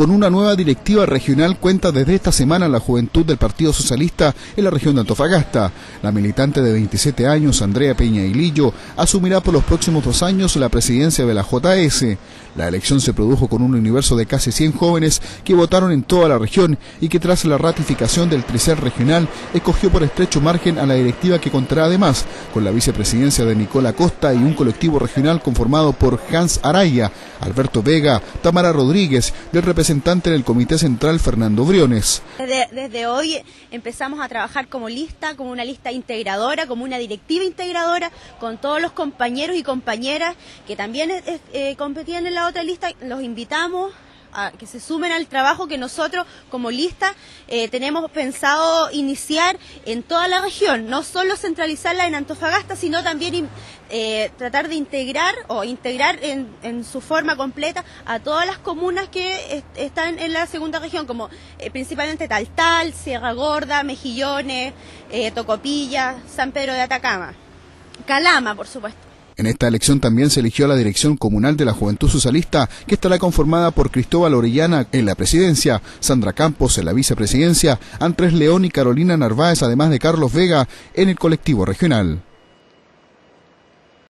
Con una nueva directiva regional cuenta desde esta semana la juventud del Partido Socialista en la región de Antofagasta. La militante de 27 años, Andrea Peña Hilillo, asumirá por los próximos 2 años la presidencia de la JS. La elección se produjo con un universo de casi 100 jóvenes que votaron en toda la región y que tras la ratificación del Tricel regional escogió por estrecho margen a la directiva, que contará además con la vicepresidencia de Nicola Costa y un colectivo regional conformado por Hans Araya, Alberto Vega, Tamara Rodríguez y el representante en el Comité Central, Fernando Briones. Desde hoy empezamos a trabajar como lista, como una lista integradora, como una directiva integradora, con todos los compañeros y compañeras que también competían en la otra lista. Los invitamos a que se sumen al trabajo que nosotros como lista tenemos pensado iniciar en toda la región, no solo centralizarla en Antofagasta, sino también tratar de integrar en su forma completa a todas las comunas que están en la segunda región, como principalmente Taltal, Sierra Gorda, Mejillones, Tocopilla, San Pedro de Atacama, Calama, por supuesto. En esta elección también se eligió a la dirección comunal de la Juventud Socialista, que estará conformada por Cristóbal Orellana en la presidencia, Sandra Campos en la vicepresidencia, Andrés León y Carolina Narváez, además de Carlos Vega en el colectivo regional.